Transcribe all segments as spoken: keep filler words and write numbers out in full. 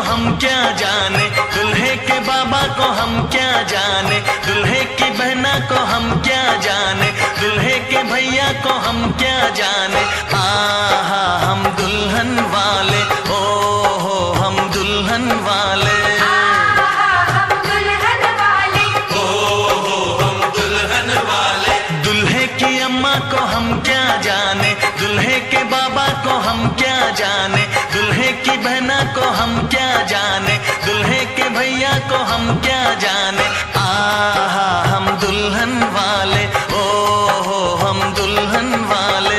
हम क्या जाने, दुल्हे के बाबा को हम क्या जाने, दुल्हे की बहना को हम क्या जाने, दुल्हे के भैया को हम क्या जाने। आहा हम दुल्हन वाले, ओ हो हम दुल्हन वाले, की अम्मा को हम क्या जाने, दुल्हे के बाबा को हम क्या जाने, दुल्हे की बहना को हम क्या जाने, दुल्हे के भैया को हम क्या जाने। आहा हम दुल्हन वाले, ओ हो हम दुल्हन वाले।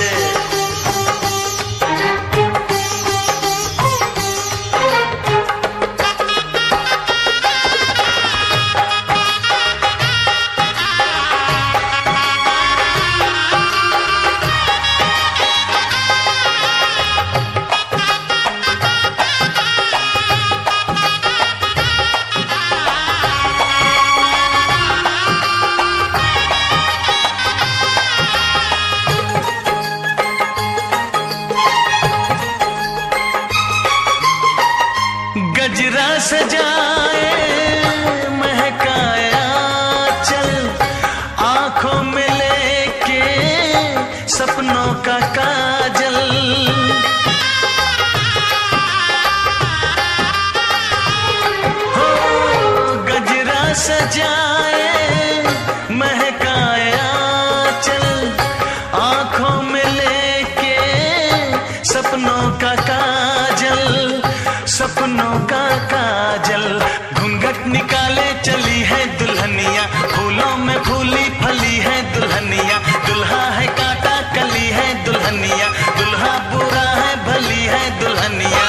गजरा सजाए महकाया चल, आंखों में लेके सपनों का काजल, हो गजरा सजाए महकाया चल, आंखों में लेके सपनों का काजल, सपनों का काजल। घूंघट निकाले चली है दुल्हनिया, फूलों में फूली फली है दुल्हनिया, दुल्हा है काटा कली है दुल्हनिया, दुल्हा बुरा है भली है दुल्हनिया।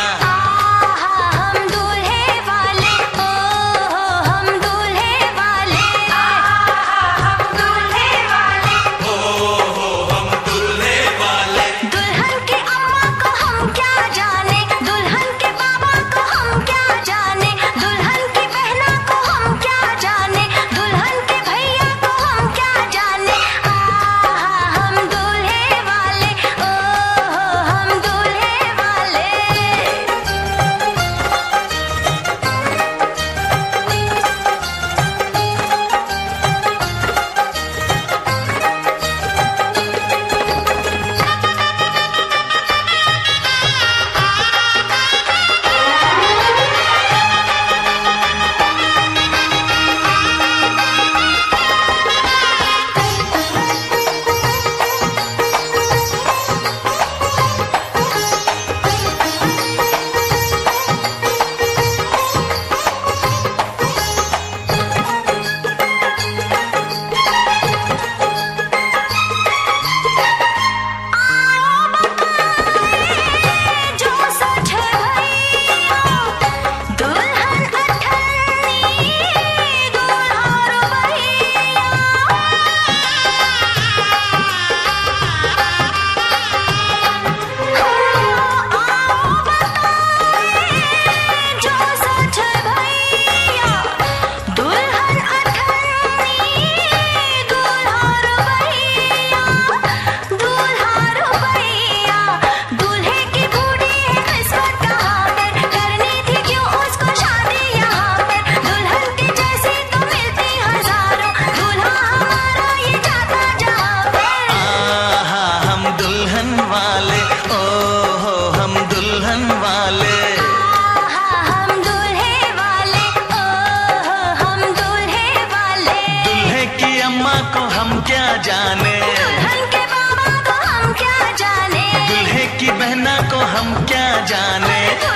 जाने, दुल्हन के बाबा को हम क्या जाने, दुल्हे की बहना को हम क्या जाने।